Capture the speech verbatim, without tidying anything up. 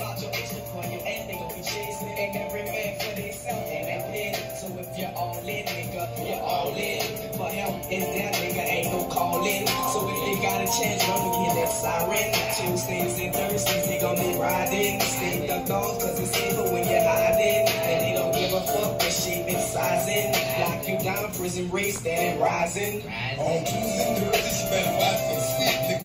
about your extra for you, and they gon' be chasing it. And every man for themselves, and they play. So if you're all in, nigga, you're all in. For help is that nigga, ain't no calling. So if they got a chance, run to hear that siren. Tuesdays and Thursdays, they gon' be riding. Stay the dogs, cause it's safer when you're hiding. And they don't give a fuck that shit been sizing. Lock you down, prison race, standing rising. On Tuesdays and Thursdays, you better watch this shit.